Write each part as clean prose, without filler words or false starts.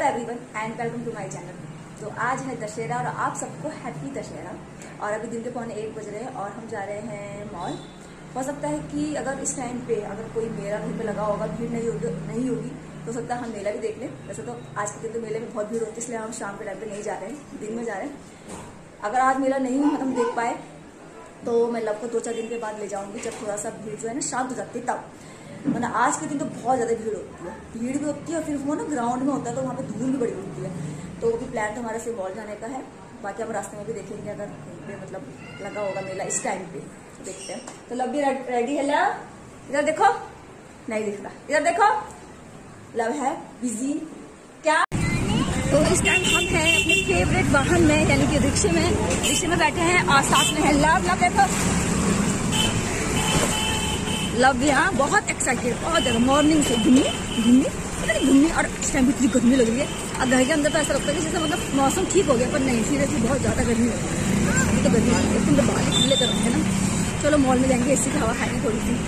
Everyone and welcome to my channel. तो आज है दशहरा और आप सबको हैप्पी दशहरा। और अभी दिन के 1:15 बज रहे हैं और हम जा रहे हैं मॉल। हो सकता है कि अगर इस टाइम पे अगर कोई मेला कहीं पे लगा होगा, भीड़ नहीं होगी तो सकता है हम मेला भी देख लें। वैसे तो आज के दिन तो मेले में बहुत भीड़ होती है, इसलिए हम शाम के टाइम पे नहीं जा रहे हैं, दिन में जा रहे हैं। अगर आज मेला नहीं हम देख पाए तो मैं लव को 2-4 दिन के बाद ले जाऊंगी, जब थोड़ा सा भीड़ जो है ना शांत हो जाती है तब। मतलब आज के दिन तो बहुत ज़्यादा भीड़ होती है, भीड़ भी होती है और फिर वो ना ग्राउंड में होता है तो वहाँ पे धूल भी बड़ी होती है। तो वो भी प्लान तो हमारे से मॉल जाने का है। बाकी हम रास्ते में भी देखेंगे अगर कहीं पे मतलब लगा होगा मेला इस टाइम पे तो देखते हैं। तो लव भी रेडी है। लव इधर देखो, नहीं दिख रहा, इधर देखो। लव है बिजी क्या। तो इस टाइम हम हैं अपने फेवरेट वाहन में यानी कि रिक्शे में बैठे हैं और साथ में है लव देखो। लव यहाँ बहुत एक्साइटेड, बहुत ज्यादा मॉर्निंग से घूमनी और इस टाइम इतनी गर्मी लग रही है। अब घर के अंदर तो ऐसा लगता है कि जैसे मतलब मौसम ठीक हो गया, पर नहीं, सीरियसली बहुत ज्यादा गर्मी हो रही है। अभी तो गर्मी है, लेकिन तो बाहर खुले कर रहे हैं ना। चलो मॉल में जाएंगे, एसी की हवा खाएंगे थोड़ी सी।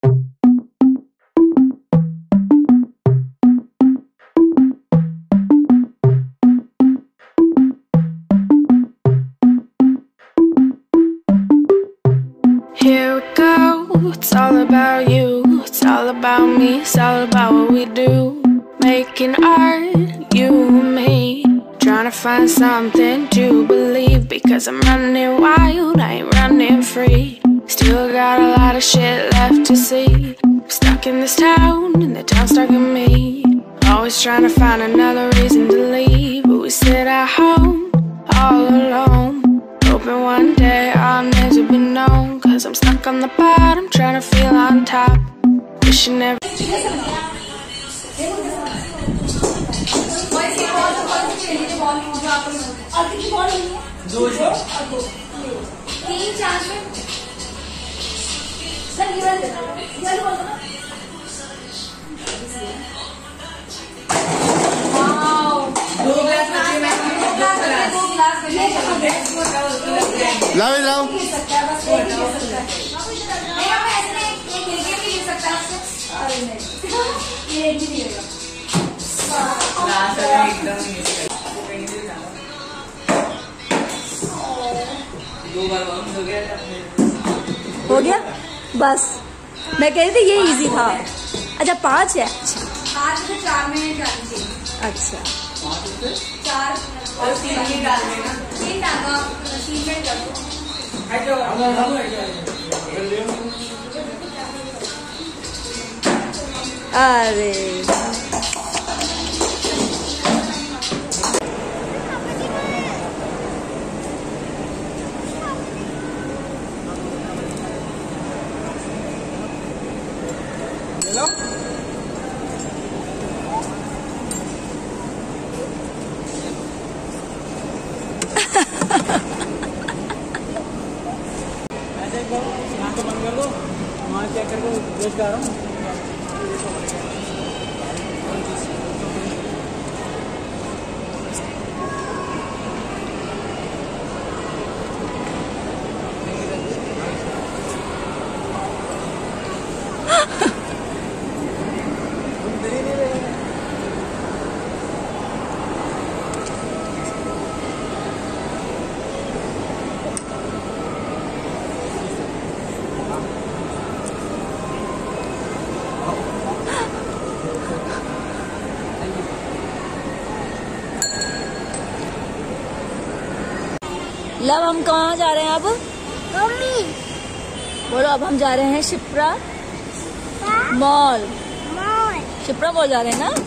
Here we go, it's all about you, it's all about me, it's all about what we do. Making art, you and me, trying to find something to believe. Because I'm running wild, I ain't running free. Still got a lot of shit left to see. Stuck in this town, and the town's stuck in me. Always trying to find another reason to leave, but we sit at home, all alone. Hoping one day I'll never be known. Cause I'm stuck on the bottom, trying to feel on top. Wishing every लाओ हो गया बस। मैं कह रही थी ये easy था। अच्छा 5 है, 5 से 4 में डालनी चाहिए। अच्छा 4 और 3 डालने ना, 3 डालना 3 में डाल दो। अरे यहाँ को बंद कर दो, वहाँ चेक करके वेस्ट कर रहा हूँ। लव हम कहाँ जा रहे हैं अब? मम्मी बोलो। अब हम जा रहे हैं शिप्रा मॉल। शिप्रा मॉल जा रहे हैं ना।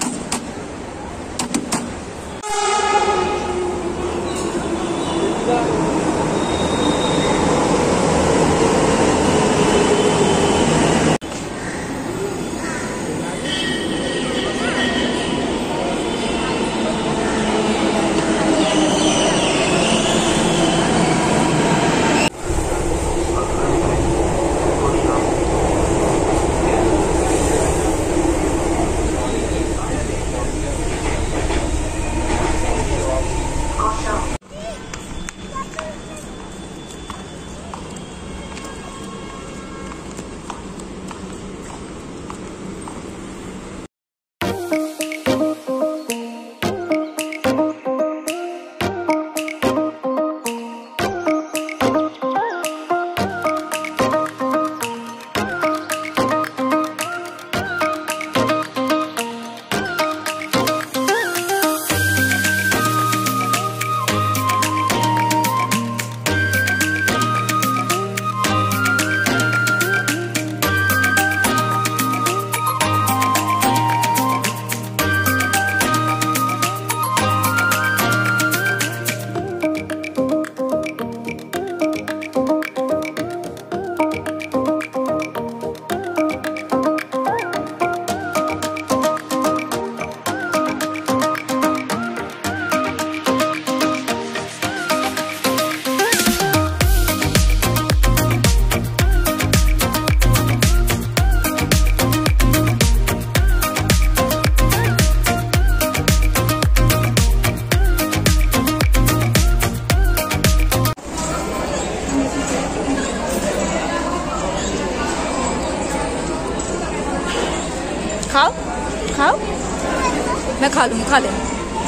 खा लूँ, खा ले।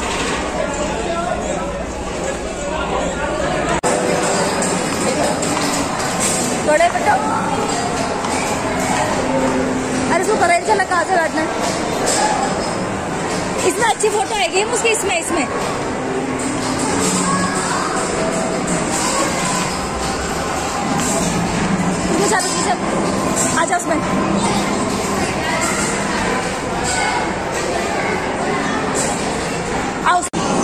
बड़े बेटा, अरे इसको पता ही चला कहाँ से बैठना। इसमें अच्छी फोटो आएगी उसकी, इसमें आ जाओ उसमें। आओ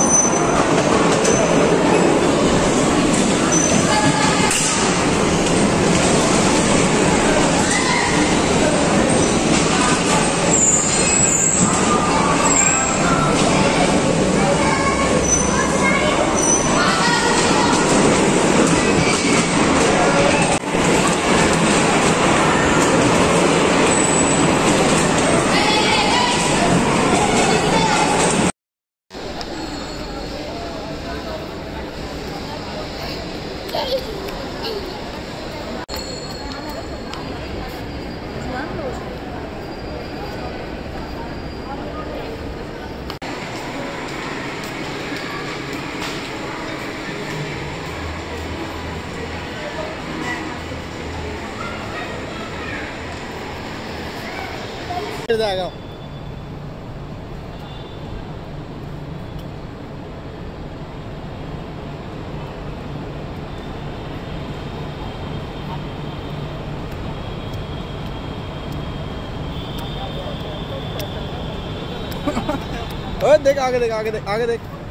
जाएगा। ओए देख आगे देख, आगे देख, आगे देख।